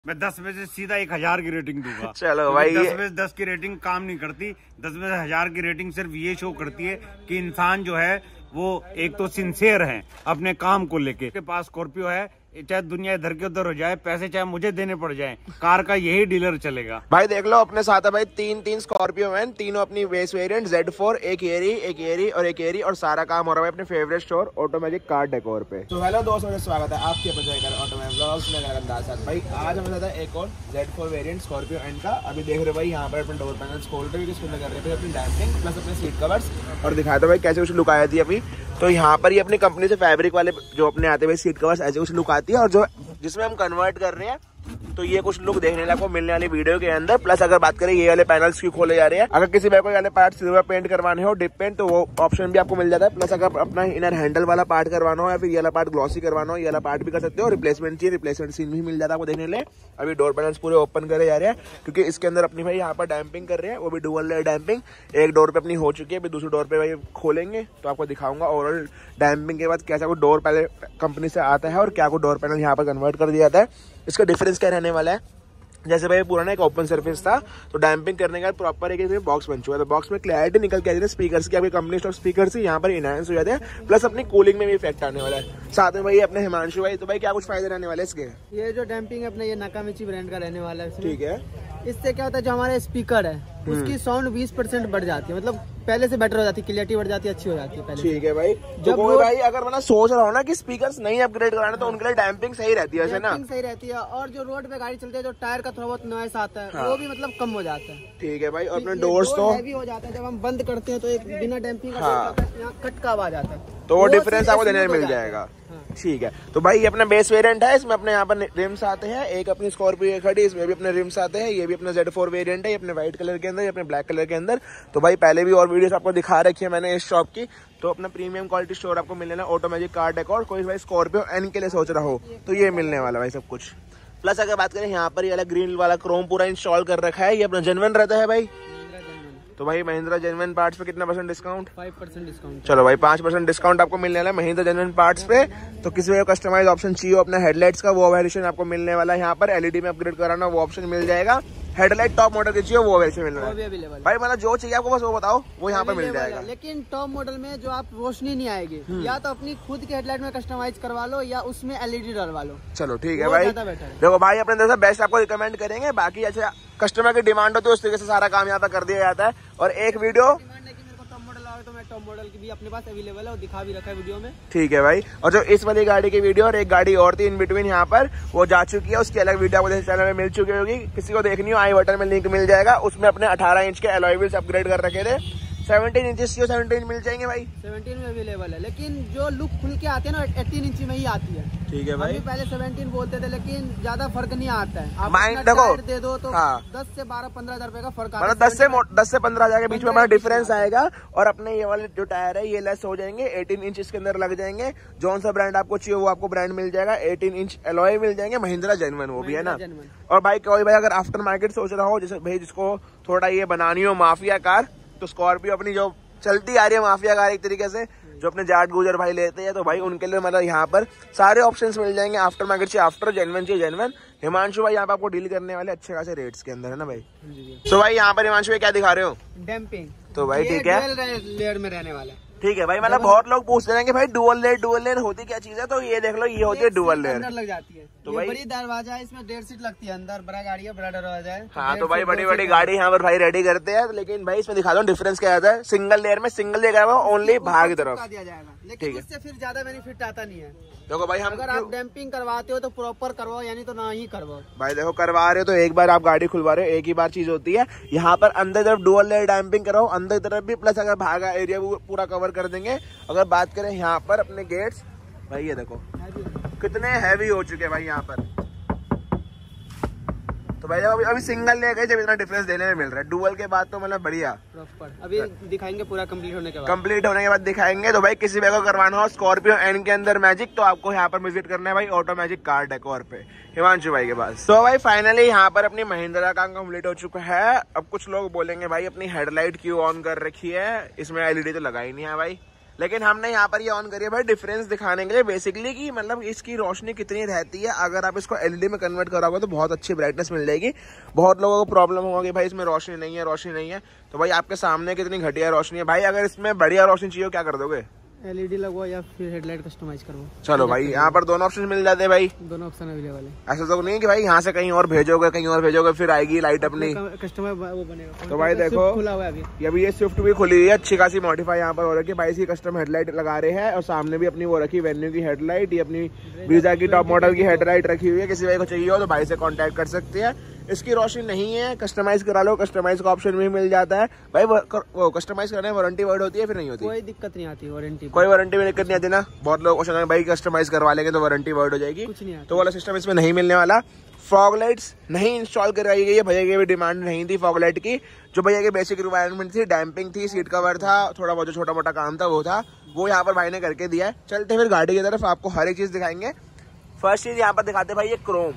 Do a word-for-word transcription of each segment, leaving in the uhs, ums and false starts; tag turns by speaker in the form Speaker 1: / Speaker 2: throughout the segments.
Speaker 1: मैं दस में से सीधा एक हजार की रेटिंग दूंगा।
Speaker 2: चलो भाई,
Speaker 1: दस में से दस की रेटिंग काम नहीं करती। दस में से हजार की रेटिंग सिर्फ ये शो करती है कि इंसान जो है वो एक तो सिंसियर है अपने काम को लेके। के पास स्कॉर्पियो है, चाहे दुनिया इधर के उधर हो जाए, पैसे चाहे मुझे देने पड़ जाए, कार का यही डीलर चलेगा।
Speaker 2: भाई देख लो अपने साथ है भाई तीन तीन स्कॉर्पियो है, तीनों अपनी बेस वेरिएंट जेड फोर, एक एरी, एक एरी और एक एरी, और सारा काम हो रहा है अपने favourite store automatic car decor पे। तो हेलो दोस्तों, स्वागत है आपके ऑटोमेटिक व्लॉग्स। भाई आज हमें साथ है एक और Z four variant Scorpio N का। अभी देख रहे हो भाई यहाँ पर अपने डोर पैनल्स खोल रहे हैं, कर रहे हैं अपनी डैम्पिंग प्लस अपने सीट कवर्स, और दिखाया था भाई कैसे कुछ लुक आया थी अभी। तो यहाँ पर ये अपनी कंपनी से फैब्रिक वाले जो अपने आते हुए सीट कवर्स ऐसे कुछ लुक आती है, और जो जिसमें हम कन्वर्ट कर रहे हैं तो ये कुछ लुक देखने लायक मिलने वाली वीडियो के अंदर। प्लस अगर बात करें ये वाले पैनल्स क्यों खोले जा रहे हैं, अगर किसी को ये वाले पार्ट सिल्वर पेंट करवाने हो, डिप पेंट, तो वो ऑप्शन भी आपको मिल जाता है। प्लस अगर अपना इनर हैंडल वाला पार्ट करवाना हो या फिर ये वाला पार्ट ग्लॉसी करवाना हो, ये वाला पार्ट भी कर सकते हो। रिप्लेसमेंट चाहिए, रिप्लेसमेंट सीन भी मिल जाता है आपको देखने लिए। अभी डोर पैनल्स पूरे ओपन करे जा रहे हैं क्योंकि इसके अंदर अपनी भाई यहाँ पर डैम्पिंग कर रहे हैं, वो भी डुअल लेयर डैम्पिंग। एक डोर पे अपनी हो चुकी है, अभी दूसरे डोर पे भाई खोलेंगे तो आपको दिखाऊंगा ओवरऑल डैम्पिंग के बाद कैसा को डोर पहले कंपनी से आता है और क्या को डोर पैनल यहाँ पर कन्वर्ट कर दिया जाता है। इसका डिफरेंस क्या रहने वाला है, जैसे भाई पुराना एक ओपन सरफेस था तो डैम्पिंग करने के बाद प्रॉपर एक बॉक्स बन चुका है, तो बॉक्स में क्लैरिटी निकल के आ जाती है स्पीकर की, आपकी कंपनी स्टॉक स्पीकर से यहाँ पर इनहेंस हो जाते हैं। प्लस अपनी कूलिंग में भी इफेक्ट आने वाला है। साथ में भाई अपने हिमांशु भाई, तो भाई क्या कुछ फायदे रहने वाले इसके?
Speaker 3: ये जो डैम्पिंग अपने ये नाकामिची ब्रांड का रहने वाला है,
Speaker 2: ठीक है।
Speaker 3: इससे क्या होता है, जो हमारे स्पीकर है उसकी साउंड बीस परसेंट बढ़ जाती है, मतलब पहले से बेटर हो जाती है, क्लियरिटी बढ़ जाती है, अच्छी हो जाती है पहले।
Speaker 2: ठीक है भाई। जब तो भाई अगर मतलब सोच रहा हो ना कि स्पीकर्स नहीं अपग्रेड कराना तो उनके लिए डैम्पिंग सही रहती है, ना?
Speaker 3: सही रहती है। और जो रोड पे गाड़ी चलती है, जो टायर का थोड़ा बहुत नॉइस आता है, हाँ। वो भी मतलब कम हो जाता है। ठीक
Speaker 2: है भाई। और अपने डोर्स तो
Speaker 3: हैवी हो जाता है, जब हम बंद करते हैं तो एक बिना डैम्पिंग का यहाँ कट का आवाज आता है,
Speaker 2: तो वो डिफरेंस आपको देने में मिल जाएगा। ठीक है। तो भाई ये अपना बेस वेरिएंट है, इसमें अपने यहाँ पर रिम्स आते हैं, एक अपनी स्कॉर्पियो खड़ी, इसमें भी अपने रिम्स आते हैं। ये भी अपना जेड फोर वेरिएंट है, ये अपने व्हाइट कलर के अंदर, ये अपने ब्लैक कलर के अंदर। तो भाई पहले भी और वीडियोस आपको दिखा रखी है मैंने इस शॉप की। तो अपना प्रीमियम क्वालिटी स्टोर आपको मिलने वाला ऑटोमेटिक कार डेकोर। कोई भाई स्कॉर्पियो एन के लिए सोच रहा हो तो ये मिलने वाला भाई सब कुछ। प्लस अगर बात करें यहाँ पर ये वाला ग्रीन वाला क्रोम पूरा इंस्टॉल कर रखा है, ये अपना जेन्युइन रहता है भाई। तो भाई महिंद्रा जेन्युइन पार्ट्स पे कितना percent discount?
Speaker 3: Five percent discount.
Speaker 2: चलो भाई पाँच परसेंट डिस्काउंट आपको मिलने वाला है महिंद्रा जेन्युइन पार्ट्स पे। तो किसी को कस्टमाइज ऑप्शन चाहिए अपने हेडलाइट्स का, वो वेरिएशन आपको मिलने वाला है यहाँ पर। एलईडी में अपग्रेड कराना वो ऑप्शन मिल जाएगा। हेडलाइट टॉप मॉडल की चाहिए वो वेरिएशन मिल रहा है भाई, मतलब जो चाहिए आपको बस वो बताओ, वो यहाँ पर मिल जाएगा।
Speaker 3: लेकिन टॉप मॉडल में जो आप रोशनी नहीं आएगी, या तो अपनी खुद की हेडलाइट में कस्टमाइज करवा लो या उसमें एलईडी डलवा लो।
Speaker 2: चलो ठीक है भाई। देखो भाई अपने तरफ से बेस्ट आपको रिकमेंड करेंगे, बाकी अच्छा कस्टमर की डिमांड होती है उस तरीके से सारा काम यहाँ पर कर दिया जाता है। और एक वीडियो
Speaker 3: तो मैं टॉप मॉडल की भी अपने पास अवेलेबल है, और दिखा भी रखा है वीडियो में।
Speaker 2: ठीक है भाई। और जो इस वाली गाड़ी की वीडियो और एक गाड़ी और थी इन बिटवीन यहाँ पर, वो जा चुकी है, उसकी अलग वीडियो आपको चैनल में मिल चुकी होगी। किसी को देखनी हो आई बटन में लिंक मिल जाएगा। उसमें अपने अठारह इंच के अलॉय व्हील्स अपग्रेड कर रखे थे। सेवनटीन इंच सेवनटीन इंच मिल जाएंगे भाई,
Speaker 3: सेवनटीन में अवेलेबल है। लेकिन जो लुक खुल के आती है ना एटीन इंच में ही आती है।
Speaker 2: ठीक है भाई।
Speaker 3: पहले सेवनटीन बोलते थे लेकिन ज्यादा फर्क नहीं आता है। आप
Speaker 2: माइंड देखो
Speaker 3: दे दो तो
Speaker 2: हाँ।
Speaker 3: दस से बारह पंद्रह हजार रुपए का फर्क आता है,
Speaker 2: मतलब दस से दस से पंद्रह हजार के बीच में हमारा डिफरेंस आएगा। और अपने ये वाले जो टायर है ये लेस हो जाएंगे, एटीन इंच इसके अंदर लग जाएंगे। जौन सा ब्रांड आपको चाहिए वो आपको ब्रांड मिल जाएगा। एटीन इंच अलॉय मिल जाएंगे, महिंद्रा जेन्युइन वो भी है ना। और भाई कोई भाई अगर आफ्टर मार्केट सोच रहा हो, जैसे भाई जिसको थोड़ा ये बनानी हो माफिया कार, तो स्कॉर्पियो अपनी जो चलती आ रही है माफिया कार एक तरीके से, जो अपने जाट गुजर भाई लेते हैं, तो भाई उनके लिए मतलब यहाँ पर सारे ऑप्शंस मिल जाएंगे। आफ्टर मार्केट चाहिए आफ्टर, जेन्युइन चाहिए जेन्युइन। हिमांशु भाई यहाँ पे आपको डील करने वाले अच्छे खासे रेट्स के अंदर है ना भाई। तो भाई यहाँ पर हिमांशु भाई क्या दिखा रहे हो?
Speaker 3: डैम्पिंग।
Speaker 2: तो भाई ठीक है,
Speaker 3: लेयर में रहने वाला है।
Speaker 2: ठीक है भाई। मतलब बहुत लोग पूछते हैं कि भाई डुअल लेयर डुअल लेयर होती क्या चीज है, तो ये देख लो ये होती है डुअल लेयर।
Speaker 3: लग जाती है तो भाई बड़ी दरवाजा है, इसमें डेढ़ सीट लगती है अंदर, बड़ा गाड़ी है, बड़ा दरवाजा है।
Speaker 2: हाँ तो भाई बड़ी बड़ी गाड़ी यहाँ पर भाई रेडी करते हैं। लेकिन भाई इसमें दिखा दो डिफरेंस क्या आता है। सिंगल लेयर में सिंगल लेयर ओनली बाहर की तरफ
Speaker 3: दिया जाएगा, लेकिन उससे फिर ज्यादा बेनिफिट आता नहीं है।
Speaker 2: देखो भाई हम
Speaker 3: अगर आप डैम्पिंग करवाते हो तो प्रॉपर करवाओ, यानी तो ना ही करवाओ
Speaker 2: भाई। देखो करवा रहे हो तो एक बार आप गाड़ी खुलवा रहे हो, एक ही बार चीज होती है। यहाँ पर अंदर तरफ डुअल लेयर डैम्पिंग कराओ, अंदर तरफ भी, प्लस अगर भागा एरिया पूरा कवर कर देंगे। अगर बात करें यहाँ पर अपने गेट्स, भाई ये देखो कितने हैवी हो चुके हैं भाई यहाँ पर। तो भाई अभी अभी सिंगल ले गए जब इतना डिफरेंस देने में मिल रहा है, डुअल के बाद तो मतलब बढ़िया।
Speaker 3: अभी दिखाएंगे पूरा कंप्लीट होने के बाद,
Speaker 2: कंप्लीट होने के बाद दिखाएंगे। तो भाई किसी भी को करवाना हो स्कॉर्पियो एन के अंदर मैजिक, तो आपको यहाँ पर विजिट करना है भाई ऑटो मैजिक कार डेकोर पे हिमांशु भाई के पास। तो भाई फाइनली यहाँ पर अपनी महिंद्रा का कंप्लीट हो चुका है। अब कुछ लोग बोलेंगे भाई अपनी हेडलाइट क्यों ऑन कर रखी है, इसमें एलईडी तो लगा ही नहीं है भाई। लेकिन हमने यहाँ पर ये ऑन करी है भाई डिफरेंस दिखाने के लिए बेसिकली कि मतलब इसकी रोशनी कितनी रहती है। अगर आप इसको एलईडी में कन्वर्ट कराओगे तो बहुत अच्छी ब्राइटनेस मिल जाएगी। बहुत लोगों को प्रॉब्लम होगा कि भाई इसमें रोशनी नहीं है, रोशनी नहीं है, तो भाई आपके सामने कितनी घटिया रोशनी है। भाई अगर इसमें बढ़िया रोशनी चाहिए क्या कर दोगे?
Speaker 3: एलईडी लगवा या फिर हेडलाइट कस्टमाइज करवाओ।
Speaker 2: चलो भाई यहाँ पर दोनों ऑप्शन मिल जाते हैं भाई,
Speaker 3: दोनों ऑप्शन अवेलेबल है।
Speaker 2: ऐसा तो नहीं कि भाई यहाँ से कहीं और भेजोगे कहीं और भेजोगे फिर आएगी लाइट अपनी,
Speaker 3: कस्टमर वो बनेगा।
Speaker 2: तो भाई देखो
Speaker 3: खुला हुआ है अभी।
Speaker 2: अभी ये स्विफ्ट भी खुली है, अच्छी खासी मॉडिफाई यहाँ पर हो रखी है भाई। इसकी कस्टम हेडलाइट लगा रहे हैं और सामने भी अपनी वो रखी वेन्यू की हेडलाइट, ये अपनी ब्रीजा की टॉप मॉडल की हेडलाइट रखी हुई है। किसी भाई को चाहिए हो तो भाई से कॉन्टेक्ट कर सकते हैं। इसकी रोशनी नहीं है, कस्टमाइज करा लो, कस्टमाइज का ऑप्शन भी मिल जाता है भाई। वो कस्टमाइज करने में वारंटी वर्ड होती है फिर नहीं होती?
Speaker 3: कोई दिक्कत नहीं आती वारंटी,
Speaker 2: कोई वारंटी में दिक्कत नहीं आती ना। बहुत लोग क्वेश्चन भाई कस्टमाइज करवा लेंगे तो वारंटी वर्ड हो जाएगी,
Speaker 3: कुछ नहीं आता।
Speaker 2: तो वाला सिस्टम इसमें नहीं मिलने वाला। फॉग लाइट्स नहीं इंस्टॉल करवाई गई है, भैया की भी डिमांड नहीं थी फॉग लाइट की। जो भैया की बेसिक रिक्वायरमेंट थी, डैम्पिंग थी, सीट कवर था, थोड़ा बहुत जो छोटा मोटा काम था वो था, वो यहाँ पर भाई ने करके दिया है। चलते फिर गाड़ी की तरफ, आपको हर एक चीज दिखाएंगे। फर्स्ट चीज यहाँ पर दिखाते भाई ये क्रोम,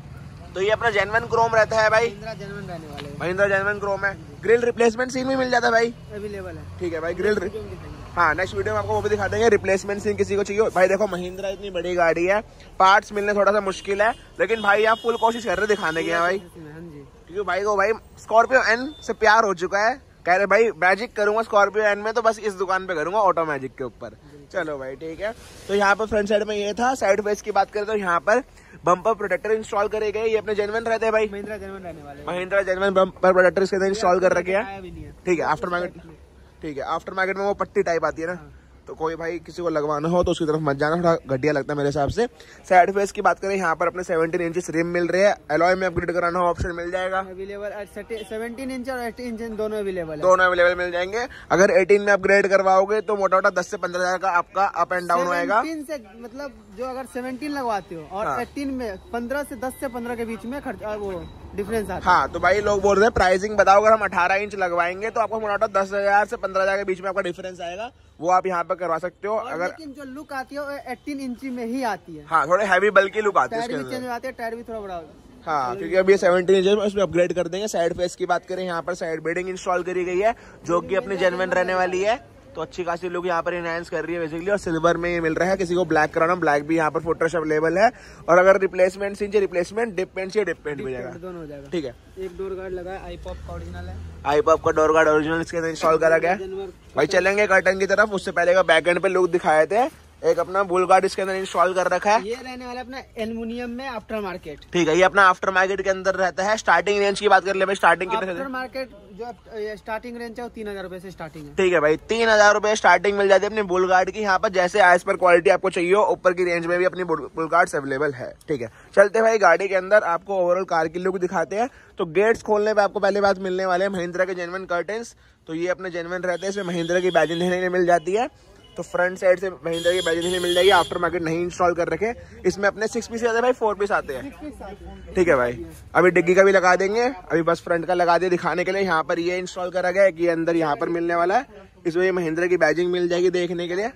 Speaker 2: तो ये अपना जेन्युइन क्रोम रहता है भाई,
Speaker 3: महिंद्रा जेन्युइन रहने वाले हैं।
Speaker 2: महिंद्रा जेन्युइन क्रोम है। ग्रिल रिप्लेसमेंट सीन भी मिल जाता है भाई,
Speaker 3: अवेलेबल है।
Speaker 2: ठीक है भाई। ग्रिल हाँ नेक्स्ट वीडियो में आपको वो भी दिखा देंगे। रिप्लेसमेंट सीन किसी को चाहिए भाई, देखो महिंद्रा इतनी बड़ी गाड़ी है, पार्ट्स मिलने थोड़ा सा मुश्किल है, लेकिन भाई आप फुल कोशिश कर रहे दिखाने की है भाई, क्योंकि भाई को भाई स्कॉर्पियो एन से प्यार हो चुका है। कह रहे भाई मैजिक करूंगा स्कॉर्पियो एन में, तो बस इस दुकान पे करूंगा ऑटो मैजिक के ऊपर। चलो भाई ठीक है। तो यहाँ पर फ्रंट साइड में ये था। साइड फेस की बात करें तो यहाँ पर बम्पर प्रोटेक्टर इंस्टॉल करे गए, ये अपने जेन्युइन रहते हैं भाई,
Speaker 3: महिंद्रा जेन्युइन रहने वाले,
Speaker 2: महिंद्रा जेन्युइन बम्पर प्रोटेक्टर इसके अंदर इंस्टॉल कर रखे हैं, ठीक है। आफ्टर मार्केट, ठीक है, आफ्टर मार्केट में वो पट्टी टाइप आती है ना, तो कोई भाई किसी को लगवाना हो तो उसकी तरफ मत जाना, थोड़ा घटिया लगता है मेरे हिसाब से। साइड फेस की बात करें यहाँ पर अपने सेवनटीन इंच रिम मिल रहे हैं, एलॉय में अपग्रेड कराना हो ऑप्शन मिल जाएगा
Speaker 3: अवेलेबल। सेवनटीन इंच और एटीन इंच दोनों अवेलेबल है,
Speaker 2: दोनों अवेलेबल मिल जाएंगे। अगर एटीन में अपग्रेड करवाओगे तो मोटा मोटा दस से पंद्रह हजार का आपका अप एंड डाउन होएगा।
Speaker 3: से मतलब जो अगर सेवनटीन लगवाते हो और
Speaker 2: हाँ।
Speaker 3: एटीन में पंद्रह से दस से पंद्रह के बीच में खर्चा वो डिफरेंस आता है।
Speaker 2: हाँ तो भाई लोग बोल रहे हैं प्राइसिंग बताओ, अगर हम अठारह इंच लगवाएंगे तो आपको मोटा दस हजार से पंद्रह हजार के बीच में आपका डिफरेंस आएगा, वो आप यहाँ पर करवा सकते हो। अगर
Speaker 3: लेकिन जो लुक आती है वो एटीन इंची में ही आती है।
Speaker 2: हाँ थोड़े हैवी बल्कि लुक आती है,
Speaker 3: टायर भी चेंज आते हैं, टायर भी थोड़ा बड़ा।
Speaker 2: हाँ क्योंकि अभी सेवनटीन इंच में उसमें अपग्रेड कर देंगे। साइड फेस की बात करें यहाँ पर साइड बेडिंग इंस्टॉल करी गई है, जो कि अपनी जेन्युइन रहने वाली है, तो अच्छी खासी लोग यहाँ पर इनहांस कर रही है बेसिकली। और सिल्वर में ये मिल रहा है, किसी को ब्लैक कराना ब्लैक भी यहाँ पर फुटरेश अवेलेबल है। और अगर रिप्लेसमेंट चाहिए रिप्लेसमेंट, डिप पेंट चाहिए डिप पेंट भी जाएगा,
Speaker 3: दोनों हो जाएगा,
Speaker 2: ठीक है।
Speaker 3: एक डोर गार्ड लगा है, आई पॉप का ओरिजिनल है,
Speaker 2: आई पॉप का डोर गार्ड ओरिजिनल इसके अंदर इंस्टॉल करा गया। भाई चलेंगे कर्टन की तरफ, उससे पहले का बैक एंड पे लुक दिखाए थे। एक अपना बुल गार्ड इसके अंदर इंस्टॉल कर रखा है,
Speaker 3: ये रहने वाला अपना एल्युमिनियम में आफ्टर मार्केट,
Speaker 2: ठीक है। ये अपना आफ्टर मार्केट के अंदर रहता है। स्टार्टिंग रेंज की बात कर ले भाई, स्टार्टिंग कितने
Speaker 3: आफ्टर मार्केट जो स्टार्टिंग रेंज है वो तीन हजार रुपए से स्टार्टिंग है,
Speaker 2: ठीक है भाई। तीन हजार रुपए स्टार्टिंग मिल जाती है अपनी बुल गार्ड की यहाँ पर, जैसे एज पर क्वालिटी आपको चाहिए हो। ऊपर की रेंज में भी अपनी बुल गार्ड्स अवेलेबल है, ठीक है। चलते भाई गाड़ी के अंदर, आपको ओवरऑल कार की लुक दिखाते हैं। तो गेट्स खोलने पे आपको पहले बात मिलने वाले हैं महिंद्रा के जेन्युइन कर्टन्स, तो ये अपने जेन्युइन रहते हैं, इसमें महिंद्रा की बैजिंग देखने को मिल जाती है। तो फ्रंट साइड से महिंद्रा की बैजिंग मिल जाएगी, आफ्टर मार्केट नहीं इंस्टॉल कर रखे। इसमें अपने सिक्स पीस आते हैं भाई, फोर पीस आते हैं, ठीक है भाई। अभी डिग्गी का भी लगा देंगे, अभी बस फ्रंट का लगा दिया दिखाने के लिए। यहाँ पर ये इंस्टॉल करा गया है कि अंदर यहाँ पर मिलने वाला है, इसमें महिंद्रा की बैजिंग मिल जाएगी देखने के लिए।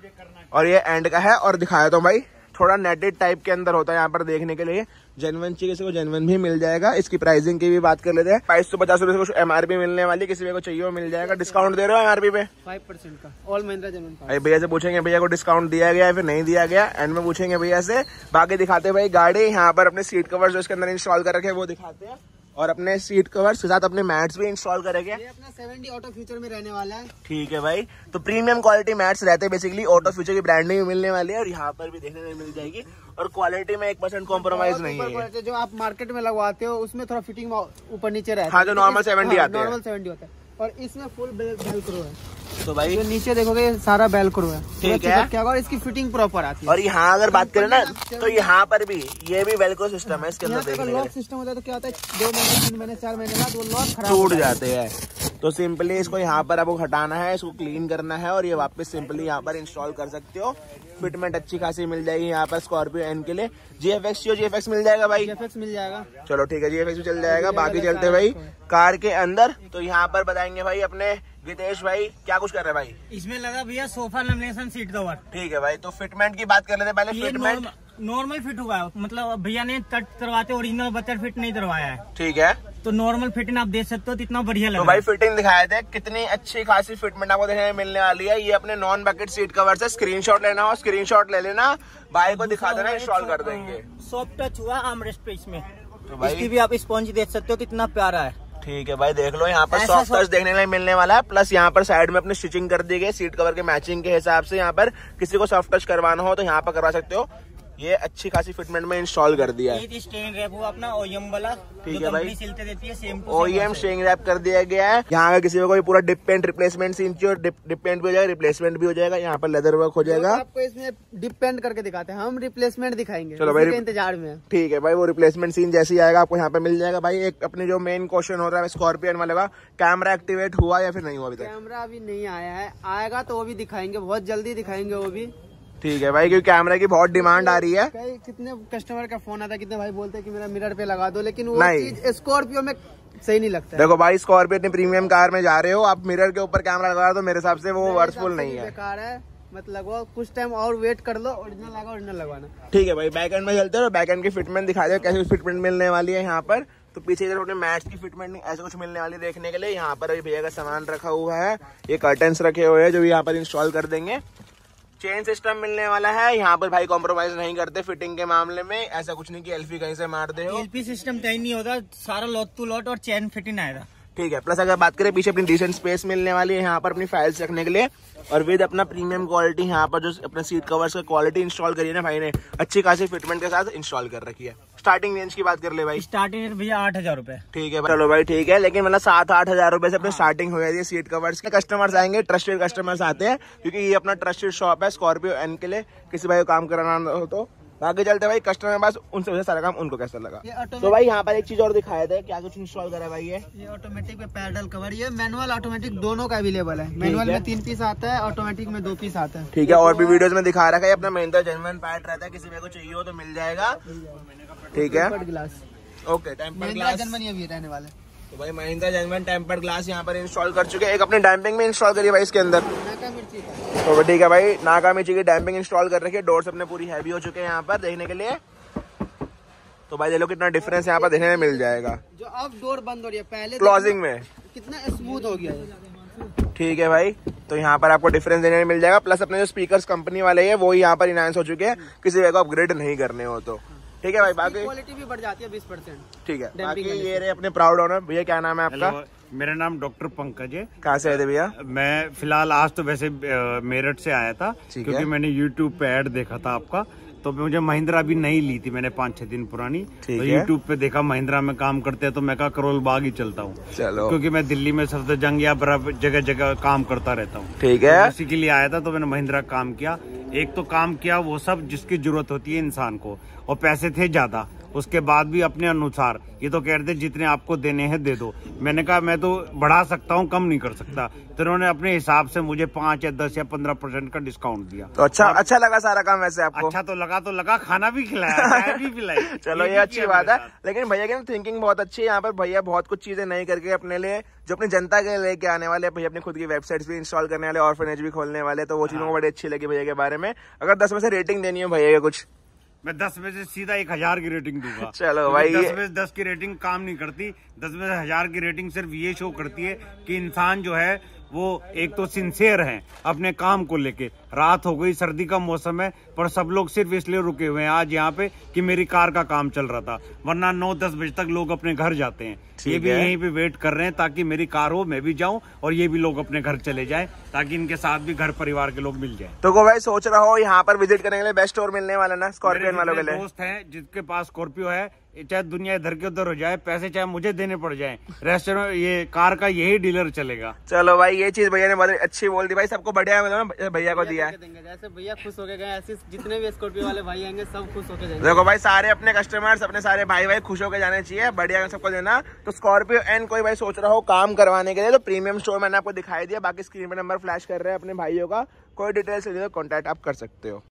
Speaker 2: और ये एंड का है, और दिखाया तो भाई थोड़ा नेटेड टाइप के अंदर होता है यहाँ पर देखने के लिए। जेन्युइन चाहिए किसी को जेन्युइन भी मिल जाएगा। इसकी प्राइसिंग की भी बात कर लेते हैं। बाईस सौ पचास रुपए से एमआरपी मिलने वाली, किसी को चाहिए वो मिल जाएगा। डिस्काउंट दे रहे हो एमआरपी पे
Speaker 3: फाइव परसेंट का ऑल महिंद्रा जेन्युइन।
Speaker 2: भाई भैया से पूछेंगे भैया को डिस्काउंट दिया गया है फिर नहीं दिया गया, एंड में पूछेंगे भैया से। बाकी दिखाते हैं भाई गाड़ी, यहाँ पर अपने सीट कवर जो इसके अंदर इंस्टॉल कर रखे हैं वो दिखाते हैं, और अपने सीट कवर के साथ अपने मैट्स भी इंस्टॉल करेंगे।
Speaker 3: ये अपना सेवेंटी ऑटो फ्यूचर में रहने वाला है,
Speaker 2: ठीक है भाई। तो प्रीमियम क्वालिटी मैट्स रहते हैं बेसिकली, ऑटो फ्यूचर की ब्रांडिंग भी मिलने वाली है, और यहाँ पर भी देखने में मिल जाएगी। और क्वालिटी में एक परसेंट कॉम्प्रोमाइज नहीं है।
Speaker 3: जो आप मार्केट में लगवाते हो उसमें थोड़ा फिटिंग ऊपर नीचे रहता है,
Speaker 2: हाँ जो नॉर्मल सेवेंटी आते हैं,
Speaker 3: नॉर्मल सेवेंटी होता है। और इसमें फुल बेलक्रो है,
Speaker 2: तो भाई
Speaker 3: जो नीचे देखोगे ये सारा बेलक्रो है,
Speaker 2: ठीक है।
Speaker 3: क्या और इसकी फिटिंग प्रॉपर आती है।
Speaker 2: और यहाँ अगर बात करें ना तो यहाँ पर भी ये भी वेलक्रो सिस्टम है इसके अंदर, देखने
Speaker 3: लॉक सिस्टम होता है, तो क्या होता है दो महीने तीन महीने चार महीने बाद वो लॉक खराब
Speaker 2: टूट जाते हैं। तो सिंपली इसको यहाँ पर आपको हटाना है, इसको क्लीन करना है, और ये वापस सिंपली यहाँ पर इंस्टॉल कर सकते हो। फिटमेंट अच्छी खासी मिल जाएगी यहाँ पर स्कॉर्पियो एन के लिए। जीएफएक्स जो जीएफएक्स मिल जाएगा भाई,
Speaker 3: जीएफएक्स मिल जाएगा,
Speaker 2: चलो ठीक है जीएफएक्स भी चल जाएगा। बाकी चलते भाई कार के अंदर, तो यहाँ पर बताएंगे भाई अपने गितेश भाई क्या कुछ कर रहे हैं भाई।
Speaker 4: इसमें लगा भैया सोफा लेमिनेशन सीट कवर,
Speaker 2: ठीक है भाई। तो फिटमेंट की बात कर लेते हैं पहले। फिटमेंट
Speaker 4: नॉर्मल फिट हुआ है, मतलब भैया ने कट करवाते ओरिजिनल बटर फिट नहीं करवाया है,
Speaker 2: ठीक है।
Speaker 4: तो नॉर्मल फिटिंग आप देख सकते हो तो इतना बढ़िया लग
Speaker 2: तो
Speaker 4: रहा है।
Speaker 2: भाई फिटिंग दिखाए थे, कितनी अच्छी खासी फिटमेंट आपको देखने में मिलने वाली है। ये अपने नॉन बकेट सीट कवर से स्क्रीनशॉट लेना हो स्क्रीनशॉट ले लेना, भाई को दिखा देना, इंस्टॉल कर देंगे।
Speaker 4: सॉफ्ट टच हुआ आर्मरेस्ट पे इसमें,
Speaker 2: तो भाई
Speaker 4: इसकी भी आप स्पॉन्ज देख सकते हो कितना प्यारा है।
Speaker 2: ठीक है भाई, देख लो यहाँ पर
Speaker 4: ऐसा
Speaker 2: सॉफ्ट टच
Speaker 4: सब-
Speaker 2: देखने के लिए मिलने वाला है। प्लस यहाँ पर साइड में अपनी स्टिचिंग कर दी गई सीट कवर के मैचिंग के हिसाब से। यहाँ पर किसी को सॉफ्ट टच करवाना हो तो यहाँ पर करवा सकते हो। ये अच्छी खासी फिटमेंट में इंस्टॉल कर दिया है।
Speaker 4: ये स्टेन रैप हुआ अपना ओएम वाला,
Speaker 2: ठीक
Speaker 4: जो
Speaker 2: है भाई।
Speaker 4: कंपनी सिलते देती है same to
Speaker 2: OEM string wrap कर दिया गया है। यहाँ अगर किसी को कोई पूरा डिप पेंट रिप्लेसमेंट सीन चाहिए, डिप, डिप पेंट भी हो जाएगा, रिप्लेसमेंट भी हो जाएगा। यहाँ पर लेदर वर्क हो जाएगा।
Speaker 3: आपको इसमें डिप पेंट करके दिखाते हैं, हम रिप्लेसमेंट दिखाएंगे।
Speaker 2: चलो
Speaker 3: उसी
Speaker 2: भाई,
Speaker 3: के इंतजार में है।
Speaker 2: ठीक है भाई, वो रिप्लेसमेंट सीन जैसे ही आएगा आपको यहाँ पे मिल जाएगा। भाई एक अपने जो मेन क्वेश्चन हो रहा है स्कॉर्पियन वाले का, कैमरा एक्टिवेट हुआ या फिर नहीं हुआ अभी तक?
Speaker 3: कैमरा अभी नहीं आया है, आएगा तो वो भी दिखाएंगे, बहुत जल्दी दिखाएंगे वो भी।
Speaker 2: ठीक है भाई, क्योंकि कैमरा की बहुत डिमांड आ रही है।
Speaker 3: कई कितने कस्टमर का फोन आता है, कितने भाई बोलते हैं कि मेरा मिरर पे लगा दो, लेकिन वो
Speaker 2: नहीं।
Speaker 3: चीज स्कॉर्पियो में सही नहीं लगता है।
Speaker 2: देखो भाई, स्कॉर्पियो इतनी प्रीमियम कार में जा रहे हो, आप मिरर के ऊपर कैमरा लगा रहे हो तो मेरे हिसाब से वो
Speaker 3: मेरे
Speaker 2: वर्चफुल
Speaker 3: हिसाब से
Speaker 2: नहीं
Speaker 3: भी
Speaker 2: है।
Speaker 3: बेकार है, मत लगवाओ, कुछ टाइम और वेट कर लो, ओरिजिनल लगा ओरिजिनल लगवाना।
Speaker 2: ठीक है भाई, बैक एंड में चलते हैं। बैक एंड की फिटमेंट दिखा दो, कैसी फिटमेंट मिलने वाली है यहाँ पर। तो पीछे इधर अपने मैच की फिटमेंट ऐसे कुछ मिलने वाली देखने के लिए। यहाँ पर अभी भैया का सामान रखा हुआ है, ये कर्टन्स रखे हुए हैं जो यहाँ पर इंस्टॉल कर देंगे। चेन सिस्टम मिलने वाला है। यहाँ पर भाई कॉम्प्रोमाइज नहीं करते फिटिंग के मामले में, ऐसा कुछ नहीं कि एलपी कहीं से मार दे हो।
Speaker 4: एलपी सिस्टम कहीं नहीं होता, सारा लॉट टू लॉट और चैन फिटिंग आएगा।
Speaker 2: ठीक है। प्लस अगर बात करें पीछे अपनी डिसेंट स्पेस मिलने वाली है यहाँ पर अपनी फाइल्स रखने के लिए, और विद अपना प्रीमियम क्वालिटी यहाँ पर जो अपने सीट कवर्स का क्वालिटी इंस्टॉल करी है ना भाई ने, अच्छी खासी फिटमेंट के साथ इंस्टॉल कर रखी है। स्टार्टिंग रेंज की बात कर ले भाई,
Speaker 4: स्टार्टिंग भैया आठ हजार रूपए।
Speaker 2: ठीक है भाई, चलो भाई ठीक है, लेकिन मतलब सात आठ हजार रुपए से अपनी स्टार्टिंग हो जाती है सीट कवर्स के। कस्टमर्स आएंगे, ट्रस्टेड कस्टमर्स आते हैं, क्योंकि ये अपना ट्रस्टेड शॉप है स्कॉर्पियो एन के लिए। किसी भाई को काम कराना हो तो आगे चलते भाई कस्टमर के पास, उनसे वजह सारा काम उनको कैसा लगा। तो भाई यहाँ पर एक चीज और दिखाया था, क्या कुछ इंस्टॉल करा है भाई ये?
Speaker 3: ये ऑटोमेटिक में पैडल कवर, ये मैनुअल ऑटोमेटिक दोनों का अवेलेबल है। मैनुअल में तीन पीस आता है, ऑटोमेटिक में दो पीस आता है।
Speaker 2: ठीक है, और भी वीडियोस में दिखा रखा है। अपना महिंद्रा जेन्युइन पार्ट रहता है, किसी में को चाहिए हो तो मिल जाएगा। ठीक है,
Speaker 3: tempered glass,
Speaker 2: okay. Tempered
Speaker 3: Mahindra
Speaker 2: glass,
Speaker 3: Germany अभी रहने वाले।
Speaker 2: तो भाई महिंद्रा जेन्युइन टेम्पर्ड ग्लास यहाँ पर इंस्टॉल कर चुके हैं। एक अपने डैम्पिंग में इंस्टॉल करिए भाई इसके अंदर।
Speaker 3: नाका मिर्ची का,
Speaker 2: तो ठीक है भाई, नाका मिर्ची की डैम्पिंग इंस्टॉल कर रखी है। डोर्स अपने पूरी हैवी हो चुके हैं यहाँ पर देखने के लिए। तो भाई देख लो कितना डिफरेंस यहाँ पर देखने में मिल जाएगा।
Speaker 3: जो अब डोर बंद हो रही है, पहले
Speaker 2: क्लोजिंग में
Speaker 3: कितना स्मूथ हो गया है।
Speaker 2: ठीक है भाई, तो यहाँ पर आपको डिफरेंस देने में मिल जाएगा। प्लस अपने जो स्पीकर्स कंपनी वाले हैं वो यहाँ पर इनहांस हो चुके हैं, किसी को अपग्रेड नहीं करने हो तो। ठीक है भाई, बाकी
Speaker 3: क्वालिटी भी बढ़ जाती है बीस परसेंट।
Speaker 2: ठीक है।
Speaker 3: Damping
Speaker 2: बाकी
Speaker 3: वाले
Speaker 2: ये रहे अपने प्राउड ओनर। भैया क्या नाम है आपका?
Speaker 1: हेलो, मेरा नाम डॉक्टर पंकज है।
Speaker 2: कहाँ से आए थे भैया?
Speaker 1: मैं फिलहाल आज तो वैसे अ, मेरठ से आया था,
Speaker 2: ठीक
Speaker 1: क्योंकि
Speaker 2: है।
Speaker 1: मैंने यूट्यूब पे ऐड देखा था आपका। तो मुझे महिंद्रा अभी नहीं ली थी मैंने, पाँच छह दिन पुरानी।
Speaker 2: ठीक
Speaker 1: तो
Speaker 2: है।
Speaker 1: यूट्यूब पे देखा महिंद्रा में काम करते हैं, तो मैं कहा करोल बाग ही चलता हूँ,
Speaker 2: चलो
Speaker 1: क्योंकि मैं दिल्ली में सफदरजंग या बराबर जगह जगह काम करता रहता हूँ।
Speaker 2: ठीक है।
Speaker 1: इसी के लिए आया था, तो मैंने महिंद्रा काम किया। एक तो काम किया वो सब जिसकी जरूरत होती है इंसान को, और पैसे थे ज्यादा, उसके बाद भी अपने अनुसार ये तो कह रहे थे जितने आपको देने हैं दे दो। मैंने कहा मैं तो बढ़ा सकता हूँ, कम नहीं कर सकता। तो उन्होंने अपने हिसाब से मुझे पाँच या दस या पंद्रह परसेंट का डिस्काउंट दिया।
Speaker 2: तो अच्छा अच्छा लगा सारा काम वैसे आपको?
Speaker 1: अच्छा तो लगा तो लगा, खाना भी खिलाया, चाय भी पिलाई।
Speaker 2: चलो ये
Speaker 1: भी
Speaker 2: अच्छी
Speaker 1: किया
Speaker 2: बात
Speaker 1: मेरे
Speaker 2: है।
Speaker 1: साथ।
Speaker 2: लेकिन भैया की थिंकिंग बहुत अच्छी है। यहाँ पर भैया बहुत कुछ चीजें नहीं करके अपने लिए, जो अपनी जनता के लिए लेके आने वाले, भैया अपनी खुद की वेबसाइट्स भी इंस्टॉल करने वाले, ऑर्फनेज भी खोलने वाले। तो वो चीजों को बड़ी अच्छी लगी भैया के बारे में। अगर दस में से रेटिंग देनी हो भैया को कुछ,
Speaker 1: मैं दस में से सीधा एक हजार की रेटिंग दूंगा।
Speaker 2: चलो
Speaker 1: क्योंकि
Speaker 2: भाई,
Speaker 1: दस में से दस की रेटिंग काम नहीं करती। दस में से हजार की रेटिंग सिर्फ ये शो करती है कि इंसान जो है वो एक तो सिंसियर है अपने काम को लेके। रात हो गई, सर्दी का मौसम है, पर सब लोग सिर्फ इसलिए रुके हुए हैं आज यहाँ पे कि मेरी कार का काम चल रहा था, वरना नौ दस बजे तक लोग अपने घर जाते हैं। ये भी यहीं पे वेट कर रहे हैं ताकि मेरी कार हो, मैं भी जाऊं और ये भी लोग अपने घर चले जाएं, ताकि इनके साथ भी घर परिवार के लोग मिल जाएं।
Speaker 2: तो को भाई सोच रहा हो यहाँ पर विजिट करने के लिए बेस्ट स्टोर मिलने वाला ना स्कॉर्पियन वालों के
Speaker 1: मेरे
Speaker 2: लिए?
Speaker 1: दोस्त हैं जिसके पास स्कॉर्पियो है, चाहे दुनिया इधर के उधर हो जाए, पैसे चाहे मुझे देने पड़ जाए, रेस्टोरेंट ये कार का यही डीलर चलेगा।
Speaker 2: चलो भाई, ये चीज भैया ने बहुत अच्छी बोल दी भाई। सबको बढ़िया मतलब भैया को दिया है।
Speaker 3: जैसे भैया खुश होके गए, ऐसे जितने भी स्कॉर्पियो वाले भाई आएंगे सब खुश होके जाएंगे।
Speaker 2: देखो भाई, सारे अपने कस्टमर्स, अपने सारे भाई भाई खुश होकर जाने चाहिए, बढ़िया सबको देना। तो स्कॉर्पियो एन कोई भाई सोच रहा हो काम करवाने के लिए, तो प्रीमियम स्टोर मैंने आपको दिखाई दिया। बाकी स्क्रीन पे नंबर फ्लैश कर रहे हैं अपने भाइयों का, कोई डिटेल्स चाहिए तो कॉन्टैक्ट आप कर सकते हो।